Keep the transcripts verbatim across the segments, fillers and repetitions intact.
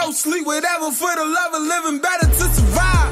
no sleep, whatever for the love of living, better to survive.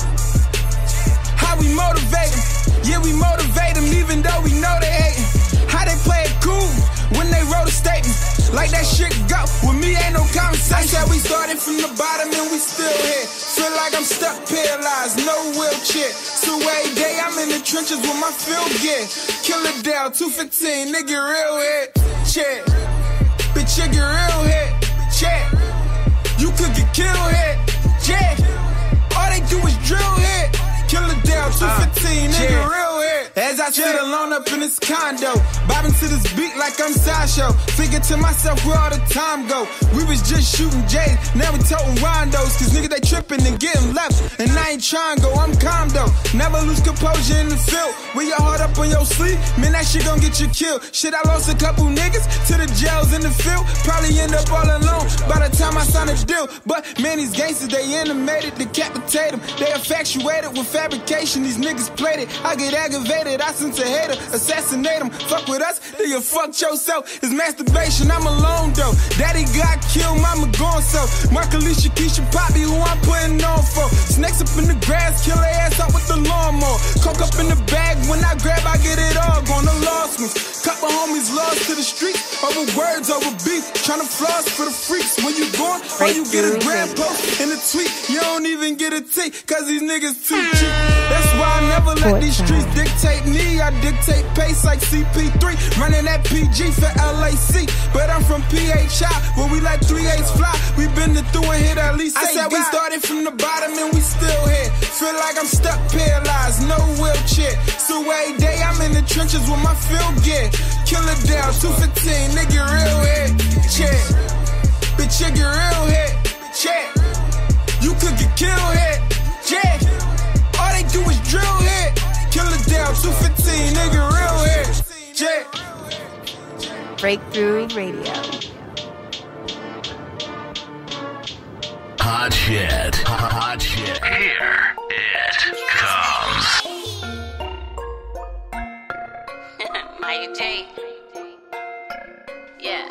How we motivate them, yeah, we motivate them even though we know they hating. How they play it cool when they wrote a statement, like that shit go, with me ain't no conversation. I said we started from the bottom and we still here. Feel like I'm stuck paralyzed, no wheelchair. So every day I'm in the trenches with my field gear. Killer Dell, two fifteen, nigga real hit, check. Bitch, you get real hit, check. You could get killed hit, check. All they do is drill hit. Killer Dell, two fifteen, uh, nigga yeah. real hit. As I sit alone up in this condo, bobbing to this beat like I'm Sasho. Thinking to myself where all the time go. We was just shooting J's, now we toting Rondos. Cause niggas they tripping and getting left, and I ain't trying go, I'm calm though. Never lose composure in the field. With your heart up on your sleeve, man, that shit gon' get you killed. Shit, I lost a couple niggas to the jails in the field. Probably end up all alone by the time I sign a deal. But man, these gangsters, they animated, decapitate them. They infatuated with fabrication, these niggas played it. I get aggravated, I sense a hater, assassinate them. Fuck with us, then you fucked yourself. It's masturbation, I'm alone though. Daddy got killed, mama gone so. Mark Alicia, Keisha, Poppy, who I'm putting on for. Snakes up in the grass, kill their ass out with the lawnmower. Coke up in the bag, when I grab, I get it all. Going to lost ones. Couple homies lost to the street. Over words, over beef. Tryna floss for the freaks. When you gone, all you get is grand post and a tweet. You don't even get a T, cause these niggas too cheap. That's why I never let these streets dictate me. I dictate pace like C P three. Running that P G for L A C. But I'm from P H I, where we let three eights fly. We been through and hit at least eight. I said we started from the bottom and we still here. Feel like I'm stuck paralyzed, no wheelchair. So every day I'm in the trenches with my field gear. Killer Dell, two fifteen, nigga real hit, check. Bitch, you get real hit, check. You could get killed hit, check. All they do is drill hit. Killer Dell, two fifteen, nigga real hit, check. Breakthrough Radio. Hot shit, hot shit. Here it comes. Maya J. Yeah.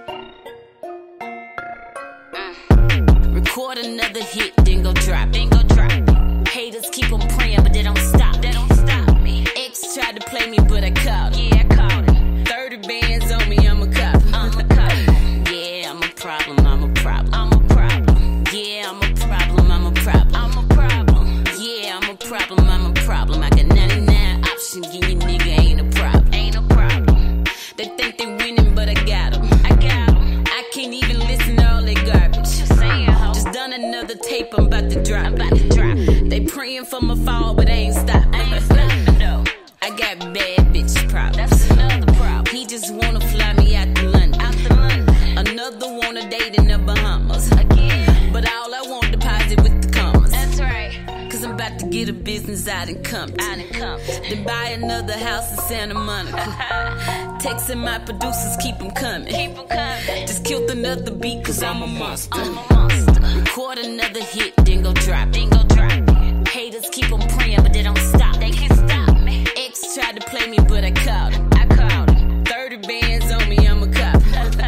Mm. Record another hit, then go drop, then go drop. Haters keep on praying, but they don't stop. They don't stop me. X tried to play me, but I caught him. Yeah, I caught him. Thirty bands on me, I'm a cop. I'm a cop. Yeah, I'm a problem. I'm a problem. I'm a problem. Yeah, I'm a problem. I'm a problem. I'm a problem. Yeah, I'm a problem. I'm a problem. I got ninety-nine options. Give you nigga ain't a problem. Ain't no problem. They think they winning, but I got them. I got them. I can't even listen to all that garbage. Just saying, ho. Just done another tape. I'm about to drop. I'm about to drop. They praying for my fall, but I ain't stopping. I ain't stopping, no. I got bad bitch problems. That's another problem. He just wanna fly me out to London. Out to London. Another wanna date in the Bahamas. Again. But all I want deposit with the commas. That's right. Cause I'm about to get a business out in Compton. Out in Compton. Then buy another house in Santa Monica. Texting my producers, keep them coming. Keep them coming. Just killed another beat cause I'm a monster. I'm a monster. Record another hit, then go drop. Then go drop. Haters keep on praying, but they don't stop. They can't stop me. X tried to play me, but I caught him. I caught him. Thirty bands on me, I'm a cop.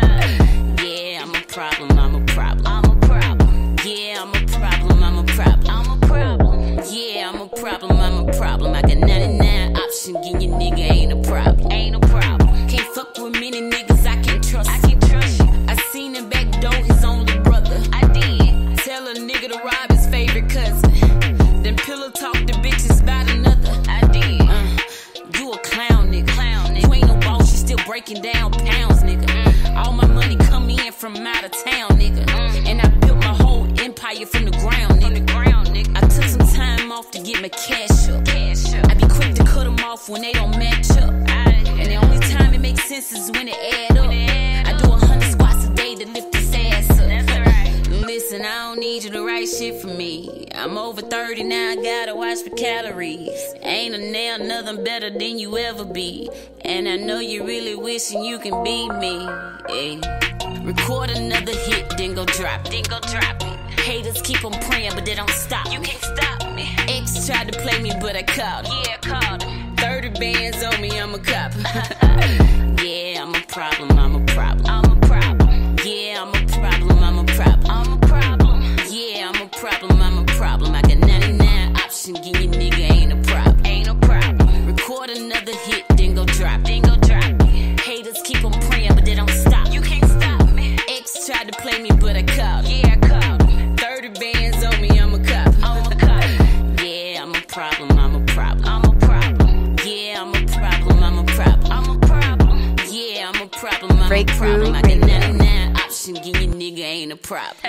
Yeah, I'm a problem. I'm a problem. I'm a problem. Yeah, I'm a problem. I'm a problem. I'm a problem. Yeah, I'm a problem. I'm a problem. I got ninety-nine options. Give you nigga ain't a problem. Ain't a problem. Can't fuck with many niggas I can't trust. I can't trust you. I seen him backdoor his only brother. I did. Tell a nigga to rob his favorite cousin. Then pillow talk the bitches about another. I did. Uh, you a clown, nigga. Clown, nigga. You ain't no boss, you still breaking down pounds, nigga. Mm. All my money come in from out of town, nigga. Mm. And I built my whole empire from the ground, nigga. From the ground, nigga. I took some time off to get my cash up. Cash up. I be quick to cut them off when they don't match up. I, and the only time it makes sense is when it add up. It add I do a hundred squats a day to lift this ass up. That's right. Listen, I don't need you to write shit for me. I'm over thirty now, I gotta watch my calories. Ain't a nail nothing better than you ever be. And I know you really wishing you can beat me. Hey. Record another hit, then go drop. Then go drop it. Haters keep on praying, but they don't stop. You can't stop me. X tried to play me, but I caught him. Yeah, I caught him. Thirty bands on me, I'm a cop. Yeah, I'm a problem. I'm a problem. I'm a problem. Yeah, I'm a problem. I'm a problem. I'm a problem. problem, I'm a problem. I got ninety-nine options, give your nigga ain't a problem. Ain't no problem. Record another hit, then go drop, then go drop. Haters keep on praying, but they don't stop. You can't stop me. Ex tried to play me, but I called. Yeah, I called. thirty bands on me, I'm a cop. I'm a cop. Yeah, I'm a problem, I'm a problem. I'm a problem. Yeah, I'm a problem, I'm a problem. I'm a problem. Yeah, I'm a problem, I'm a problem. I got ninety-nine options, give your nigga ain't a problem.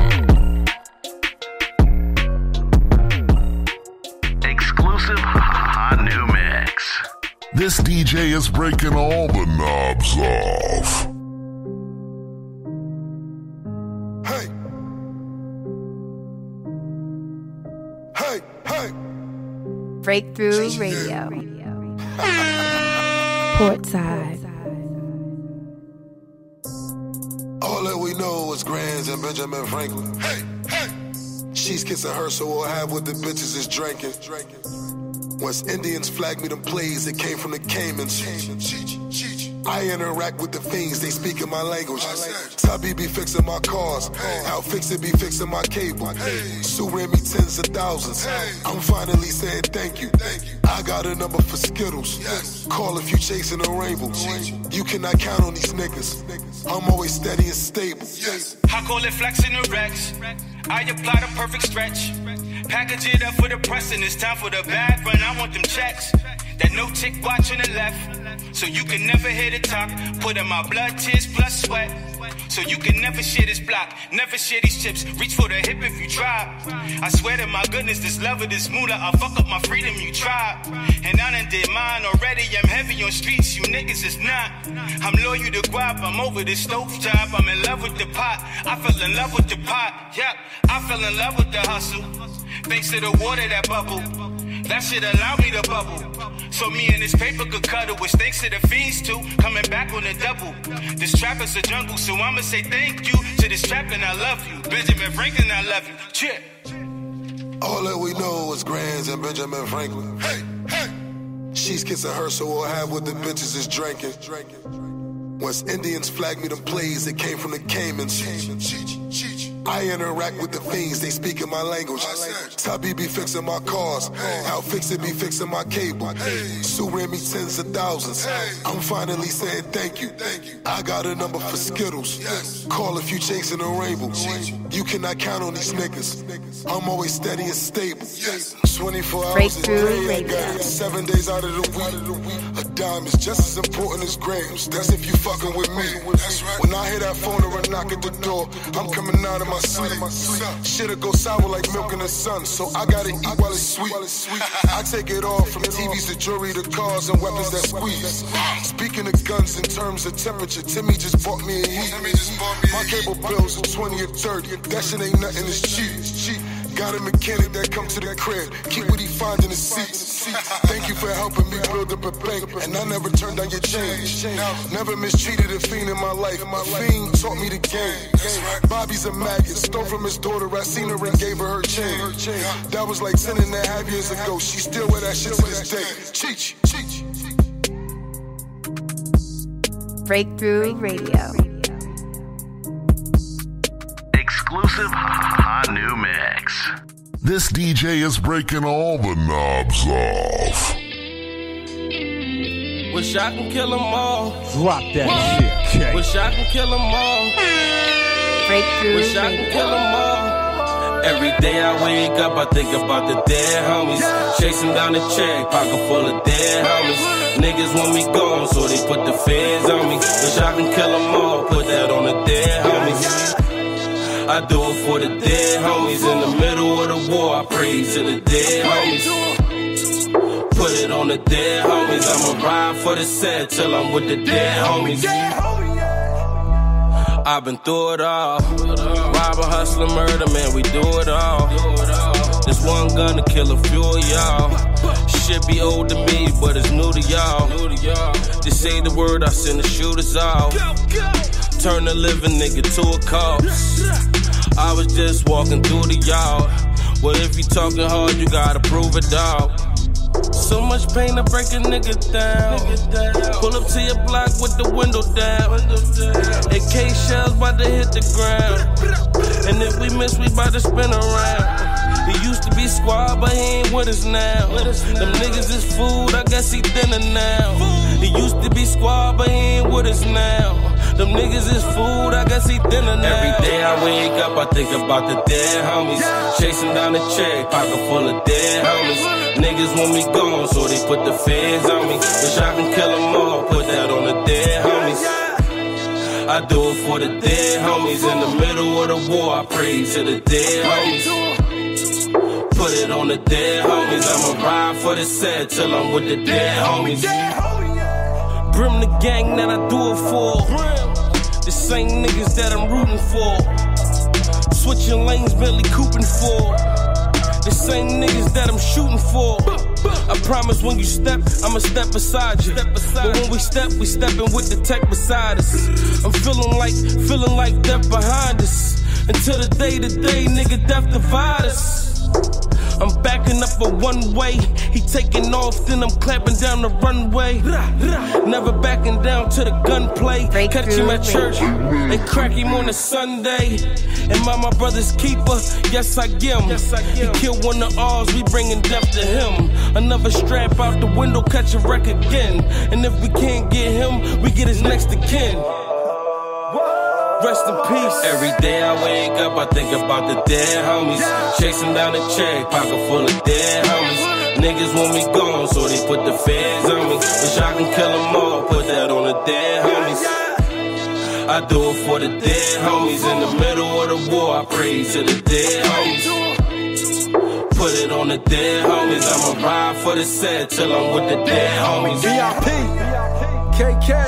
Exclusive hot new mix. This D J is breaking all the knobs off. Hey. Hey, hey. Breakthrough Radio. Portside. All that we know is Grands and Benjamin Franklin. Hey, hey. She's kissing her, so we'll have what the bitches is drinking. Once Indians flag me them plays, it came from the Caymans. I interact with the fiends, they speak in my language. Tubby be fixing my cars, Outfixit be fixing my cable. Sue ran me tens of thousands. I'm finally saying thank you. I got a number for Skittles. Call if you chasing a rainbow. You cannot count on these niggas. I'm always steady and stable. I call it flexing the Rex. I apply the perfect stretch. Package it up for the press and it's time for the bag run. I want them checks. That no tick watch on the left. So you can never hit the top. Put in my blood, tears, plus sweat. So you can never share this block. Never share these chips. Reach for the hip if you try. I swear to my goodness, this love of this moolah, I'll fuck up my freedom, you try. And I done did mine already. I'm heavy on streets, you niggas is not. I'm loyal to guap, I'm over this stovetop. I'm in love with the pot. I fell in love with the pot. Yep, I fell in love with the hustle. Thanks to the water that bubble. That shit allowed me to bubble. So me and this paper could cuddle, which thanks to the fiends too. Coming back on the double. This trap is a jungle, so I'ma say thank you to this trap and I love you. Benjamin Franklin, I love you. Cheer. All that we know is Grands and Benjamin Franklin. Hey, hey. She's kissing her, so we'll have what the bitches is drinking. Once Indians flag me them plays, it came from the Caymans. I interact with the fiends, they speak in my language. Tubby be fixing my cars, Outfixit be fixing my cable. Sue ran me tens of thousands. I'm finally saying thank you. I got a number for Skittles. Call if you chasing a rainbow. You cannot count on these niggas. I'm always steady and stable. twenty-four hours a day, I got it. Seven days out of the week. A dime is just as important as grams. That's if you fucking with me. When I hear that phone or a knock at the door, I'm coming out of my sleep. Shit'll go sour like milk in the sun, so I gotta eat while it's sweet. I take it all from T Vs to jewelry to cars and weapons that squeeze. Speaking of guns in terms of temperature, Timmy just bought me a heat. My cable bills are twenty or thirty. That shit ain't nothing, it's cheap. Got a mechanic that come to the crib, keep what he find in the seats. Thank you for helping me build up a bank, and I never turned down your change. Never mistreated a fiend in my life. A fiend taught me the game. Bobby's a maggot, stole from his daughter. I seen her and gave her her chain. That was like ten and a half years ago. She still wear that shit to this day. Cheech, cheech. Breakthrough Radio. Exclusive hot new mix. This D J is breaking all the knobs off. Wish I can kill them all. Drop that shit, K. Wish I can kill them all. Breakthrough Wish I can kill them all. Every day I wake up, I think about the dead homies. Chasing down the check, pocket full of dead homies. Niggas want me gone, so they put the feds on me. Wish I can kill them all, put that on the dead homies. I do it for the dead homies. In the middle of the war, I pray to the dead homies. Put it on the dead homies. I'ma ride for the set till I'm with the dead homies. I've been through it all. Robber, hustler, murder, man, we do it all. This one gun to kill a few of y'all. Shit be old to me, but it's new to y'all. Just say the word, I send the shooters off. Turn a living nigga to a corpse. I was just walking through the yard. Well, if you talking hard, you gotta prove it, dog. So much pain to break a nigga down. Pull up to your block with the window down. A K shells bout to hit the ground. And if we miss, we bout to spin around. He used to be squad, but he ain't with us now. Them niggas is food, I guess he dinner now. He used to be squad, but he ain't with us now. Them niggas is food, I guess he dinner now. Every day I wake up, I think about the dead homies. Chasing down the check, pocket full of dead homies. Niggas want me gone, so they put the feds on me. Wish I can kill them all, put that on the dead homies. I do it for the dead homies. In the middle of the war, I pray to the dead homies. Put it on the dead homies. I'ma ride for the set till I'm with the dead homies. Brim the gang that I do it for. The same niggas that I'm rooting for. Switching lanes, Bentley cooping for. The same niggas that I'm shooting for. I promise when you step, I'ma step beside you. But when we step, we steppin' with the tech beside us. I'm feeling like, feeling like death behind us. Until the day to day, nigga, death divide us. I'm backing up a one way. He taking off, then I'm clapping down the runway. Never backing down to the gunplay. Catch him at church and crack him on a Sunday. Am I my brother's keeper? Yes, I am. He killed one of ours, we bringing death to him. Another strap out the window, catch a wreck again. And if we can't get him, we get his next of kin. Rest in peace. Every day I wake up, I think about the dead homies. Chasing down the check, pocket full of dead homies. Niggas want me gone, so they put the feds on me. Wish I can kill them all, put that on the dead homies. I do it for the dead homies. In the middle of the war, I pray to the dead homies. Put it on the dead homies. I'ma ride for the set till I'm with the dead homies. V I P, K K,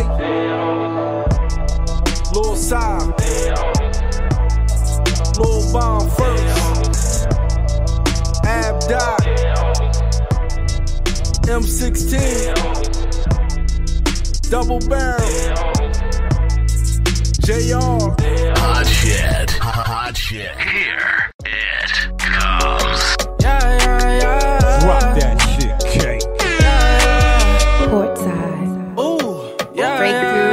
Lil Sam, Lil Bomb first, Ab Dot, M sixteen, Double Barrel, J R. Hot shit, hot shit. Here it comes. Yeah, yeah, yeah. Drop that shit, K. Portside. Ooh, yeah, Breakthrough.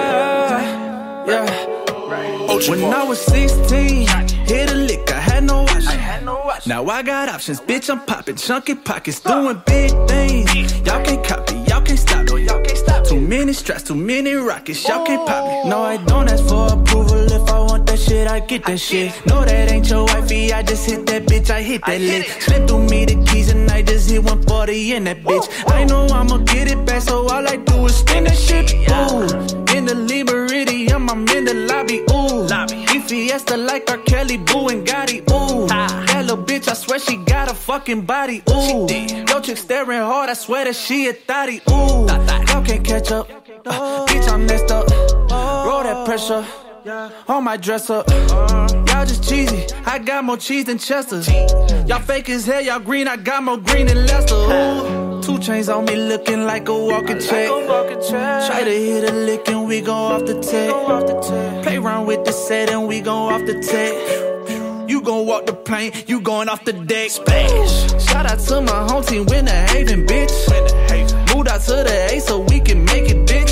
yeah, yeah. When I was sixteen, hit a lick, I had no option. Now I got options, bitch, I'm popping chunky pockets, doing big things. Y'all can't copy, y'all can't stop me. Too many straps, too many rockets, y'all can't pop me. No, I don't ask for approval, if I want that shit, I get that shit. No, that ain't your wifey, I just hit that bitch, I hit that lick. Slip through me the keys and I just hit one forty in that bitch. I know I'ma get it back, so all I do is spin that shit. Ooh, in the Lee Meridian, I'm in the lobby, ooh. E Fiesta like R. Kelly, Boo and Gotti, ooh. That little bitch, I swear she got a fucking body, ooh. Yo chick staring hard, I swear that she a thotty, ooh. Y'all can't catch up, uh, bitch, I'm messed up. Roll that pressure on my dresser. Y'all just cheesy, I got more cheese than Chester. Y'all fake as hell, y'all green, I got more green than Lester, ooh. Two chains on me looking like a walking check. Try to hit a lick and we go off the tech. Play around with the set and we go off the tech. You gon' walk the plane, you going off the deck. Splash. Shout out to my home team, Winter Haven, bitch. Moved out to the A so we can make it, bitch.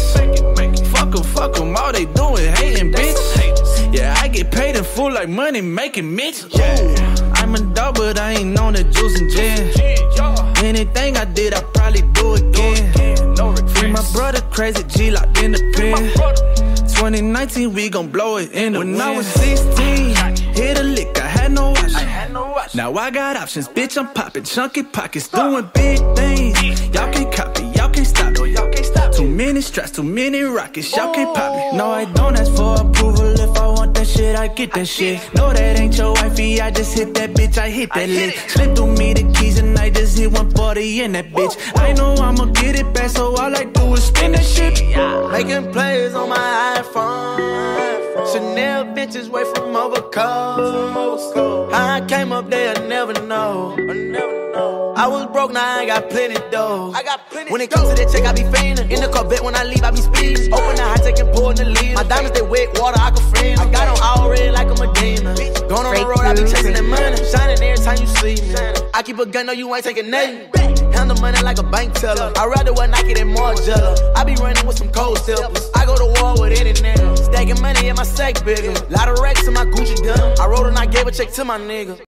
Fuck em, fuck em, all they doing hating, bitch. Yeah, I get paid in full like money making, Mitch. I'm a dog, but I ain't on the juice and gin. Anything I did, I probably do again. Free my brother, crazy G locked in the pen. twenty nineteen, we gon' blow it in the wind. When I was sixteen, hit a lick, I had no option. Now I got options, bitch, I'm popping chunky pockets, doing big things. Y'all can't copy, y'all can't stop me. Too many straps, too many rockets, y'all can't pop me. No, I don't ask for approval, if I want that shit, I get that shit. No, that ain't your wifey, I just hit that bitch, I hit that lick. Slip through me the keys and I just hit one forty in that bitch. I know I'ma get it back, so all I do is spin that shit. Making plays on my iPhone. Chanel bitches way from overcoast. How I came up there, I never know. I was broke, now I got plenty dough. I got plenty. When it comes to that check, I be fiending. In the Corvette, when I leave, I be speeding. Open the high tech and pour in the lead. My diamonds, they wet water, I can friend. I got on all red like a Medina. Going on the road, I be chasing that money. Shining every time time you see me. I keep a gun, no, you ain't taking name. Handle money like a bank teller. I'd rather wear Nike than Margiela. I be running with some cold steppers. I go to war with any nigga. Stacking money in my sack bigger. Lot of racks in my Gucci gun. I wrote and I gave a check to my nigga.